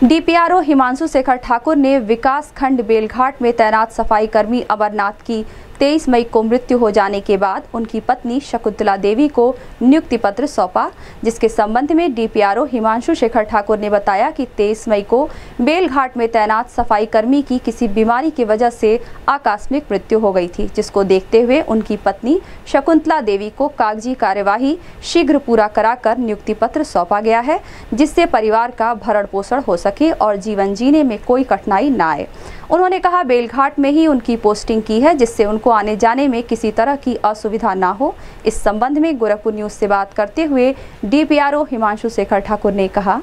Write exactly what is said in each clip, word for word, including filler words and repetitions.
DPRO Himanshu Shekhar Thakur ने विकास खंड बेलघाट में तैनात सफाई कर्मी अमरनाथ की तेईस मई को मृत्यु हो जाने के बाद उनकी पत्नी शकुंतला देवी को नियुक्ति पत्र सौंपा, जिसके संबंध में डीपीआरओ हिमांशु शेखर ठाकुर ने बताया कि तेईस मई को बेलघाट में तैनात सफाई कर्मी की किसी बीमारी की वजह से आकस्मिक मृत्यु हो गई थी, जिसको देखते हुए उनकी पत्नी शकुंतला देवी को कागजी कार्यवाही शीघ्र पूरा कराकर नियुक्ति पत्र सौंपा गया है, जिससे परिवार का भरण पोषण हो सके और जीवन जीने में कोई कठिनाई न आए। उन्होंने कहा बेलघाट में ही उनकी पोस्टिंग की है, जिससे उनको आने जाने में किसी तरह की असुविधा ना हो। इस संबंध में गोरखपुर न्यूज से बात करते हुए डीपीआरओ हिमांशु शेखर ठाकुर ने कहा,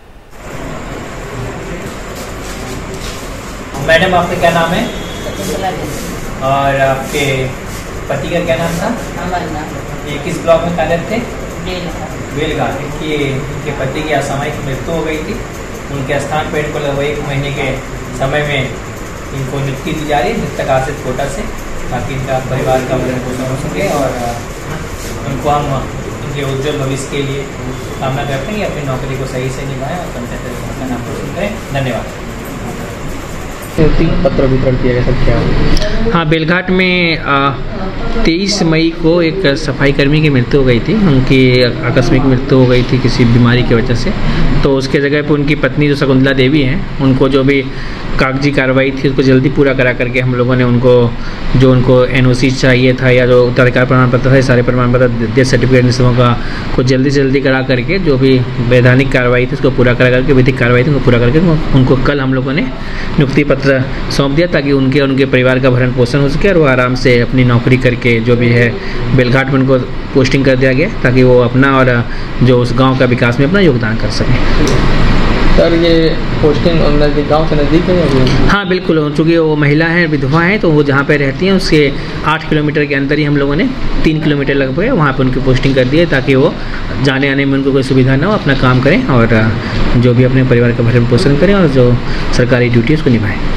मैडम आपका क्या नाम है और आपके पति का क्या नाम था? अमरनाथ। ये किस ब्लॉक में कार्यरत थे? बेलघाट। इनकी इनके पति की असामयिक मृत्यु हो गई थी। उनके स्थान पर इनको लगभग एक महीने के समय में इनको नियुक्ति दी जा रही है मृतक आश्रित कोटा से, ताकि इनका परिवार का भरण पोषण हो सके और उनको हम इनके उज्जवल भविष्य के लिए कामना करते हैं कि अपनी नौकरी को सही से निभाएं और पंचायत का नाम रोशन करें। धन्यवाद। पत्र वितरण किया गया सब क्या? हाँ, बेलघाट में तेईस मई को एक सफाई कर्मी की मृत्यु हो गई थी। उनकी आकस्मिक मृत्यु हो गई थी किसी बीमारी की वजह से। तो उसके जगह पर उनकी पत्नी जो शकुंतला देवी हैं, उनको जो भी कागजी कार्रवाई थी उसको जल्दी पूरा करा करके हम लोगों ने उनको जो उनको एनओसी चाहिए था या जो उत्तराधिकार प्रमाण पत्र था, सारे प्रमाण पत्र, डेथ सर्टिफिकेट, इन सबों का को जल्दी से जल्दी करा करके जो भी वैधानिक कार्रवाई थी उसको पूरा करा करके, विधिक कार्रवाई थी उनको पूरा करके उनको कल हम लोगों ने नियुक्ति पत्र सौंप दिया, ताकि उनके और उनके परिवार का भरण पोषण हो सके और वो आराम से अपनी नौकरी करके जो भी है बेलघाट में उनको पोस्टिंग कर दिया गया, ताकि वो अपना और जो उस गाँव का विकास में अपना योगदान कर सकें। सर, ये पोस्टिंग नज़दीक गाँव से नज़दीक है? हाँ बिल्कुल, चूँकि वो महिला हैं, विधवा हैं, तो वो जहाँ पे रहती हैं उसके आठ किलोमीटर के अंदर ही हम लोगों ने तीन किलोमीटर लगभग है वहाँ पे उनकी पोस्टिंग कर दी है, ताकि वो जाने आने में उनको कोई सुविधा ना हो, अपना काम करें और जो भी अपने परिवार का भरण पोषण करें और जो सरकारी ड्यूटी उसको निभाएं।